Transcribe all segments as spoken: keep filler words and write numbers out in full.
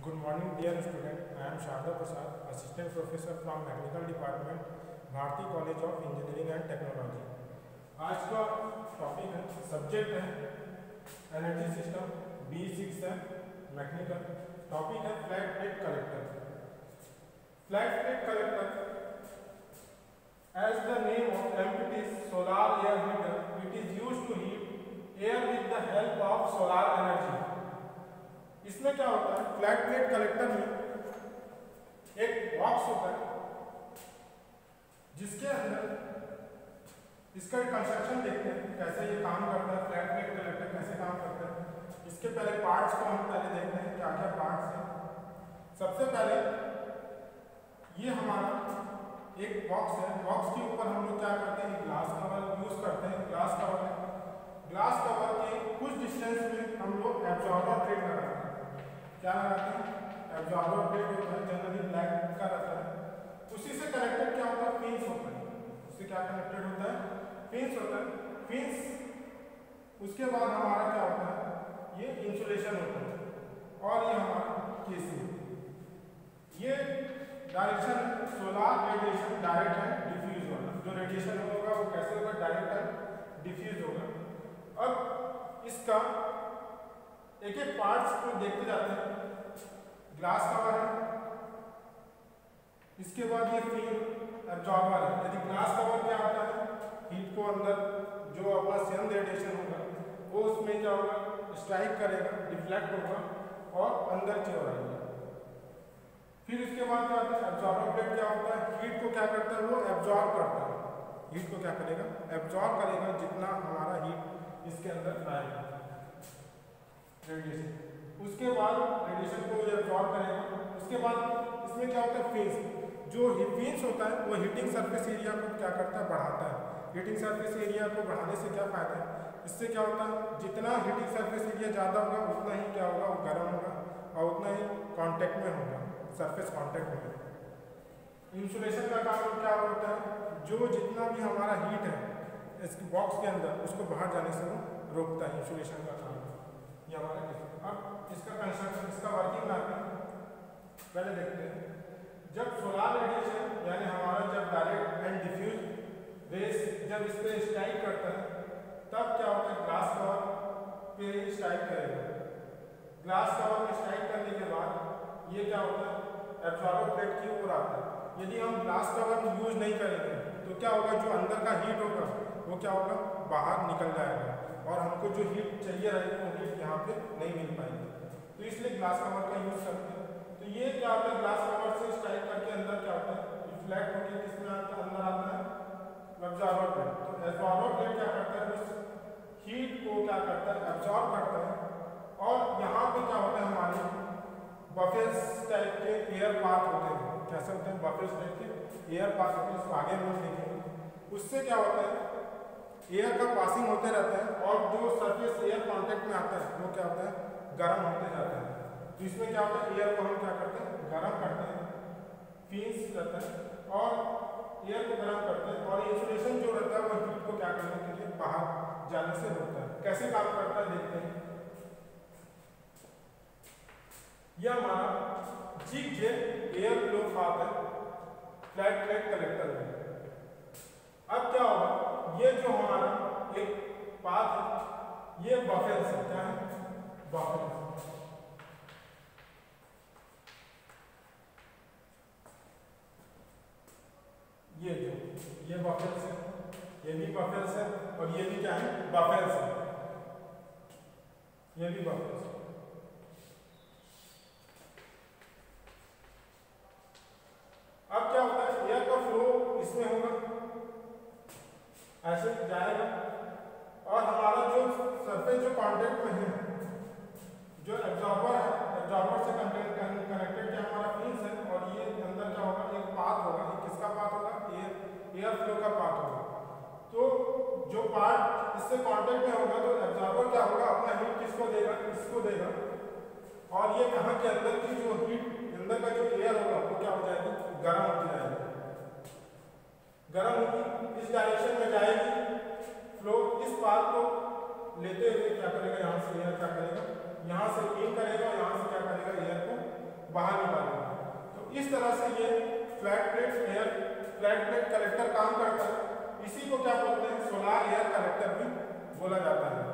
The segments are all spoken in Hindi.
Good morning, dear student. I am Sharda Prasad, Assistant Professor from Mechanical Department, Bharati College of Engineering and Technology. आज का टॉपिक है, सब्जेक्ट है एनर्जी सिस्टम, बी सिक्स है मैकेनिकल. टॉपिक है flat plate collector. Flat plate collector, as the name of empties solar air heater, it is used to heat air with the help of solar energy. इसमें क्या होता है, फ्लैट प्लेट कलेक्टर में एक बॉक्स होता है जिसके अंदर इसका कंस्ट्रक्शन देखते हैं कैसे ये काम करता है. फ्लैट प्लेट कलेक्टर कैसे काम करता है, इसके पहले पार्ट्स को हम पहले देखते हैं क्या क्या पार्ट्स हैं. सबसे पहले ये हमारा एक बॉक्स है. बॉक्स के ऊपर हम लोग क्या करते हैं, ग्लास कवर यूज करते हैं. ग्लास कवर है, ग्लास कवर के कुछ डिस्टेंस में हम लोग एब्जॉर्बर प्लेट लगाते हैं. क्या लगाते हैं, एब्जॉर्बर प्लेट होता है, जनरली ब्लैक का रहता है. उसी से कनेक्टेड क्या होता है, पिंस होता है. उससे क्या कनेक्टेड होता है, पिंस होता है. पिंस उसके बाद हमारा क्या होता है, ये इंसुलेशन होता है और ये हमारा केसिंग. ये डायरेक्शन सोलार रेडिएशन डायरेक्ट है डिफ्यूज होगा. जो रेडिएशन होगा वो कैसे होगा, डायरेक्ट है डिफ्यूज होगा. अब इसका एक एक पार्ट्स को देखते जाते हैं. ग्लास कवर है, इसके बाद ये फिर एब्जॉर्बर है. यदि ग्लास कवर क्या होता है, हीट को अंदर जो अपना सन रेडिएशन होगा वो उसमें क्या होगा, स्ट्राइक करेगा, डिफ्लेक्ट होगा और अंदर की ओर आएगा. फिर इसके बाद क्या होता है, एब्जॉर्बर प्लेट क्या होता है, हीट को क्या करता है, वो एब्जॉर्ब करता है. हीट को क्या करेगा, एब्जॉर्ब करेगा जितना हमारा हीट इसके अंदर आएगा रेडिएशन. उसके बाद रेडिएशन को एब्जॉर्ब करेगा. उसके बाद इसमें क्या होता है, फेस. जो फिंस होता है वो हीटिंग सरफेस एरिया को क्या करता है, बढ़ाता है. हीटिंग सरफेस एरिया को बढ़ाने से क्या फायदा है, इससे क्या होता है, जितना हीटिंग सरफेस एरिया ज़्यादा होगा उतना ही क्या होगा, वो गर्म होगा और उतना ही कांटेक्ट में होगा, सरफेस कांटेक्ट में. इंसुलेशन का काम क्या होता है, जो जितना भी हमारा हीट है इस बॉक्स के अंदर उसको बाहर जाने से वो रोकता है. इंसुलेशन का काम ये हमारा. अब इसका कंस्ट्रक्शन, इसका वर्किंग आते हैं, पहले देखते हैं. जब सोलार रेडिएशन यानी हमारा जब डायरेक्ट एंड डिफ्यूज रेस जब इस पर स्ट्राइक करता है तब क्या होता है, ग्लास कवर पे स्ट्राइक करेगा. ग्लास कवर में स्ट्राइक करने के बाद ये क्या होता है, एब्जॉर्बर प्लेट की ओर आता है. यदि हम ग्लास कवर यूज नहीं करेंगे तो क्या होगा, जो अंदर का हीट होगा वो क्या होगा, बाहर निकल जाएगा और हमको जो हीट चाहिए रहेगी वो हीट यहाँ पे नहीं मिल पाएगी. तो इसलिए ग्लास कवर का यूज करते हैं. तो ये क्या होता है, ग्लास कवर से स्ट्राइक करके अंदर क्या होता है, रिफ्लेक्ट होकर किसमें आता है, अंदर आता है एब्जॉर्बर प्लेट. तो एब्जॉर्बर प्लेट क्या करता है, उस हीट को क्या करता है, एब्जॉर्ब करता है. और यहाँ पे क्या होता है, हमारे बफेल्स टाइप के एयर पाथ होते हैं. कैसे होते हैं, बफेल्स टाइप के एयर पाथ होते हैं. आगे हम लोग देखेंगे. उससे क्या होता है, एयर का पासिंग होते रहता है और जो सरफेस एयर कांटेक्ट में आता है वो क्या होता है, गर्म होते जाता है. तो इसमें क्या होता है, एयर को हम क्या करते हैं, गर्म करते हैं. फिंस रहता है और एयर को गर्म करते हैं और इंसुलेशन जो रहता है वो हीट को क्या करने के लिए बाहर जाने से रोकता है. कैसे काम करता है देखते हैं. यह हमारा zigzag air flow path है फ्लैट प्लेट कलेक्टर में. अब क्या होगा, ये जो हमारा एक पाथ है ये बफेल्स है. क्या है, बफेल्स. ये जो ये बफेल्स है, ये भी बफेल्स है और ये भी क्या है, बफेल्स है. ये भी बफेल्स है. अब क्या होता है, एयर का फ्लो इसमें होगा, ऐसे जाएगा और हमारा जो सरफेस जो कांटेक्ट में है, जो एब्जॉर्बर है, एब्जॉर्बर से कनेक्टेड क्या हमारा फिंस है और ये अंदर क्या होगा, एक पाथ होगा. ये किसका पाथ होगा, एयर एयर फ्लो का पाथ होगा. तो जो पार्ट इससे कांटेक्ट में होगा तो एब्जॉर्बर क्या होगा, अपना हीट किसको देगा, इसको देगा. और ये कहाँ के अंदर की जो हीट, अंदर का जो एयर होगा वो क्या हो जाएगी, गर्म होती जाएगी. गर्म होगी इस डायरेक्शन में जाएगी फ्लो. इस पाथ को लेते हुए क्या करेगा, यहाँ से एयर क्या करेगा, यहाँ से इन करेगा और यहाँ से क्या करेगा, एयर को बाहर निकालेगा। तो इस तरह से ये flat plate air flat plate collector काम करता है। इसी को क्या बोलते हैं, सोलार एयर कलेक्टर भी बोला जाता है।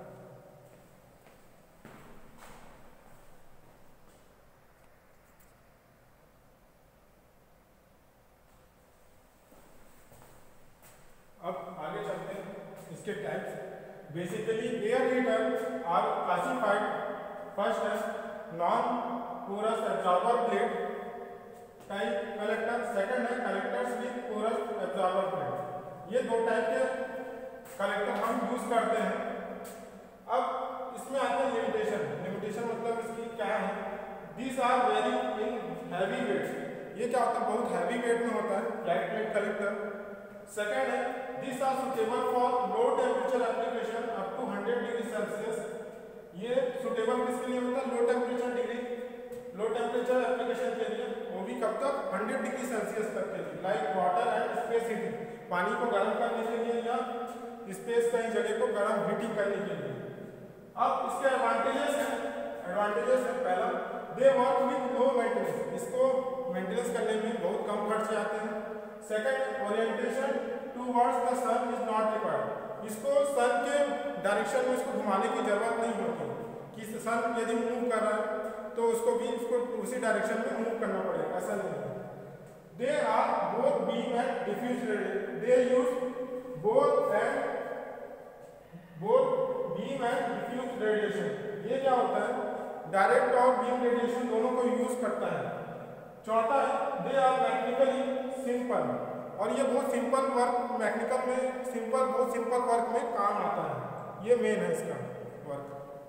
अब आगे चलते हैं इसके types. Basically air heater are classified, first है non porous absorber plate type collector, second है collectors with porous absorber plate. ये दो टाइप के कलेक्टर हम यूज करते हैं। अब इसमें आते हैं लिमिटेशन। लिमिटेशन मतलब इसकी क्या है, these are very in heavy weight. ये क्या होता है, बहुत हैवी वेट में होता है फ्लैट प्लेट कलेक्टर। सेकंड है this are suitable for low temperature application up to hundred degree Celsius. ये सुटेबल किसके लिए होता है, low temperature degree low temperature application के लिए, वो भी कब तक, हंड्रेड डिग्री सेल्सियस तक के लिए। Like water and space heating, पानी को गर्म करने के लिए या स्पेस कई जगह को गर्म हीटिंग करने के लिए। अब इसके एडवांटेजेस हैं एडवांटेजेस है पहला, they work with low maintenance, इसको मेंटेनेंस करने में बहुत कम खर्चे आते हैं। Second, orientation towards the sun is not required, इसको सन के डायरेक्शन में इसको घुमाने की जरूरत नहीं होती कि सन यदि मूव कर रहा है तो उसको भी उसको उसी डायरेक्शन में मूव करना पड़ेगा, ऐसा नहीं है। They are both beam and diffuse radiation, they use both and both beam and diffuse radiation. ये क्या होता है, डायरेक्ट और बीम रेडिएशन दोनों को यूज करता है। चौथा है दे आर मैकेनिकली सिंपल, और ये बहुत सिंपल वर्क मैकेनिकल में सिंपल बहुत सिंपल वर्क में काम आता है। ये मेन है इसका वर्क।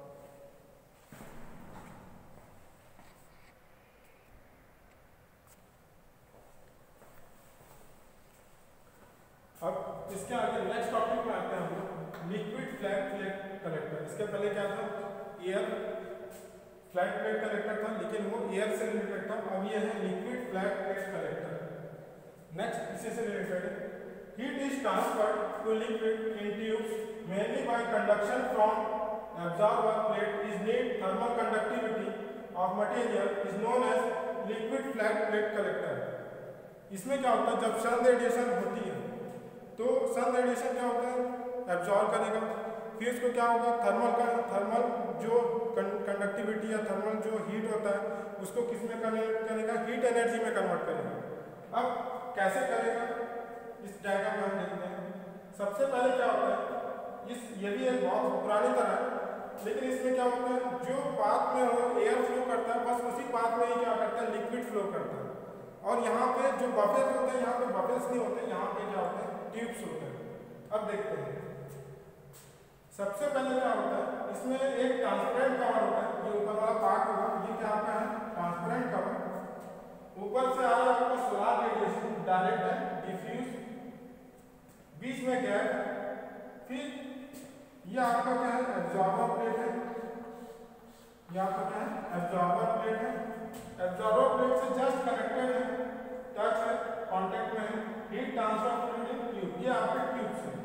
अब इसके आगे नेक्स्ट टॉपिक में आते हैं हम लोग लिक्विड फ्लैट प्लेट कलेक्टर। इसके पहले क्या था, एयर फ्लैट प्लेट कलेक्टर था, लेकिन वो एयर से रिलेटेड था। अब ये है liquid flat plate collector. Next इसी से रिलेटेड है, heat is transferred to liquid in tubes mainly by conduction from absorber plate is need thermal conductivity of material is known as liquid flat plate collector. इसमें क्या होता है, जब सन रेडिएशन होती है तो सन रेडिएशन क्या होता है, एब्जॉर्ब करेगा, फिर उसको क्या होगा, थर्मल का थर्मल जो कंडक्टिविटी या थर्मल जो हीट होता है उसको किस में कन्वर्ट करेगा, हीट एनर्जी में कन्वर्ट करेगा। अब कैसे करेगा, इस डायग्राम में हम देखते हैं। सबसे पहले क्या होता है, इस ये भी एक बहुत पुरानी तरह है, लेकिन इसमें क्या होता है, जो पाथ में हो एयर फ्लो करता है बस उसी पाथ में ही क्या करता है, लिक्विड फ्लो करता है। और यहाँ पे जो बफेस होते हैं, यहाँ पे बफेस नहीं होते, यहाँ पे क्या होते हैं, ट्यूब्स होते हैं। अब देखते हैं सबसे पहले क्या होता है, इसमें एक ट्रांसपेरेंट कवर होता है, ये ऊपर वाला पार्ट होगा, ये क्या आपका है, ट्रांसपेरेंट कवर। ऊपर से आ रहा है आपका सोलार रेडिएशन, डायरेक्ट है, डिफ्यूज, बीच में गैप, फिर ये आपका क्या है, एब्जॉर्बर प्लेट है, ये आपका क्या है, एब्जॉर्बर प्लेट है। एब्जॉर्बर प्लेट से जस्ट कनेक्टेड है, टच है, कांटेक्ट में है, heat transfer fluid in tube, ये आपके ट्यूब से,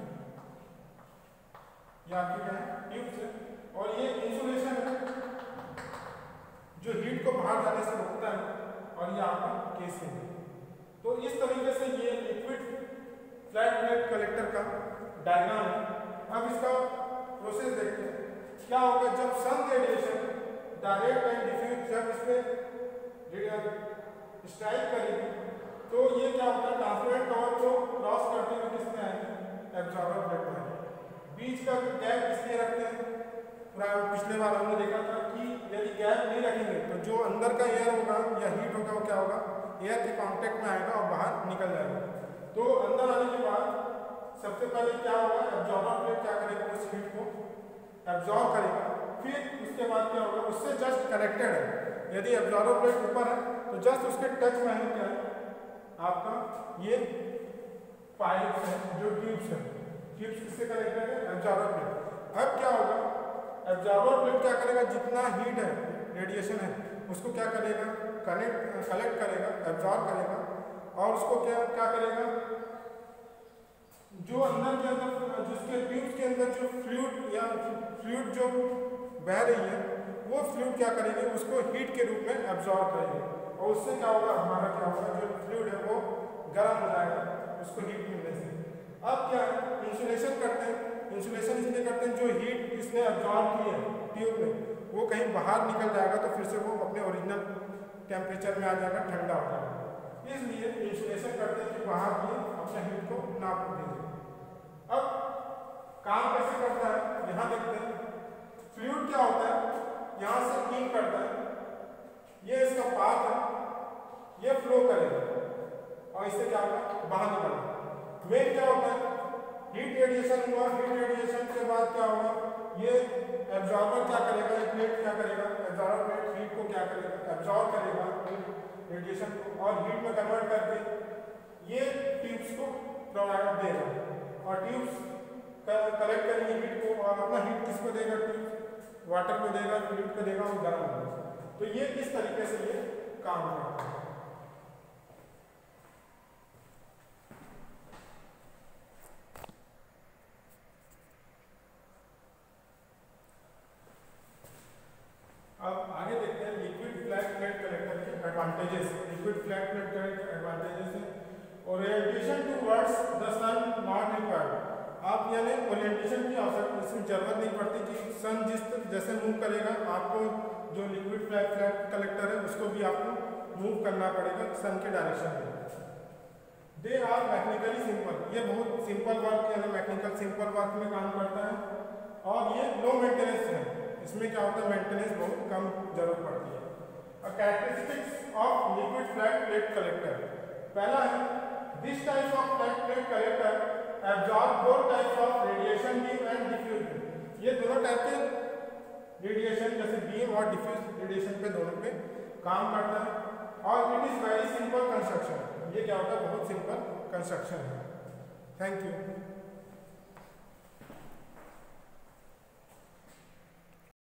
ये आपके क्या है, ट्यूब से। और ये इंसुलेशन है जो हीट को बाहर जाने से रोकता है, और ये आपका केसिंग है। तो इस तरीके से ये लिक्विड फ्लैट प्लेट कलेक्टर का डायग्राम है। अब इसका प्रोसेस देखते हैं, क्या होगा जब sun radiation direct and diffuse जब इस पे स्ट्राइक करेगी तो ये क्या होता है, ट्रांसपेरेंट कवर को क्रॉस करते हुए किसमें आएंगे, एब्जॉर्बर प्लेट में आएंगे। बीच का गैप इसलिए रखते हैं, पूरा पिछले बार हमने देखा था कि यदि गैप नहीं रखेंगे तो जो अंदर का एयर होगा या हीट होगा वो क्या होगा, एयर के कांटेक्ट में आएगा और बाहर निकल जाएगा। तो अंदर आने के बाद सबसे पहले क्या होगा, एब्जॉर्बर प्लेट क्या करेगा, उस हीट को एब्जॉर्ब करेगा। फिर उसके बाद क्या होगा, उससे जस्ट कनेक्टेड है, यदि एब्जॉर्बर प्लेट ऊपर है तो जस्ट उसके टच में है क्या है आपका, ये पाइप्स है जो ट्यूब्स है, ट्यूब्स किससे कनेक्टेड है, एब्जॉर्बर प्लेट। अब क्या होगा, एब्जॉर्बर प्लेट क्या करेगा, जितना हीट है रेडिएशन है उसको क्या करेगा, कनेक्ट कलेक्ट करेगा, एब्जॉर्ब करेगा, और उसको क्या क्या करेगा, जो अंदर के अंदर जिसके ट्यूब्स के अंदर जो फ्लूइड या फ्लूइड जो बह रही है वो फ्लूइड क्या करेगी, उसको हीट के रूप में एब्जॉर्ब करेगी और उससे क्या होगा, हमारा क्या होगा, जो फ्लूइड है वो गर्म हो जाएगा उसको हीट मिलने से। अब क्या है, इंसुलेशन करते हैं। इंसुलेशन इसलिए करते हैं, जो हीट इसने एब्जॉर्ब की है ट्यूब में वो कहीं बाहर निकल जाएगा तो फिर से वो अपने ओरिजिनल टेम्परेचर में आ जाएगा, ठंडा हो जाएगा। इसलिए इंसुलेशन करते हैं कि बाहर ये अपने हीट को ना दीजिए। अब काम कैसे करता है यहाँ देखते हैं। फ्लूइड क्या होता है, यहाँ से इन करता है, ये इसका पाथ है, ये फ्लो करेगा और इससे क्या होगा, बाहर निकलेगा। मेन क्या होता है, हीट रेडिएशन हुआ, हीट रेडिएशन के बाद क्या होगा, ये एब्जॉर्बर क्या करेगा, ये प्लेट क्या करेगा, एब्जॉर्बर प्लेट हीट को क्या करेगा, एब्जॉर्ब करेगा रेडिएशन को और हीट में कन्वर्ट करके ये ट्यूब्स को प्रोवाइड देगा और ट्यूब्स कलेक्ट करेंगे हीट को और अपना हीट किसको देगा, ट्यूब वाटर को देगा, फ्लूइड को देगा और गर्म होगा। तो ये किस तरीके से ये काम करता है। अब आगे देखते हैं लिक्विड फ्लैट प्लेट कलेक्टर के advantages. Liquid flat plate collector के एडवांटेजेस है orientation towards the sun not required. आप यानी ओरिएंटेशन की आवश्यकता, इसमें जरूरत नहीं पड़ती कि सन जिस जैसे मूव करेगा आपको, जो लिक्विड फ्लैट फ्लैट कलेक्टर है उसको भी आपको मूव करना पड़ेगा सन के डायरेक्शन में। दे आर मैकेनिकली सिंपल, ये बहुत सिंपल वर्क यानी मैकेनिकल सिंपल वर्क में काम करता है और ये लो मेंटेनेंस है। इसमें क्या होता है, मेंटेनेंस बहुत कम जरूरत पड़ती है। Characteristics of liquid flat plate collector, पहला है this type of flat plate collector absorb both types of radiation beam and diffuse beam. ये दोनों टाइप के रेडिएशन जैसे बीम और डिफ्यूज रेडिएशन पे दोनों पे काम करता है और it is very simple construction. ये क्या होता है, बहुत सिंपल कंस्ट्रक्शन है। Thank you.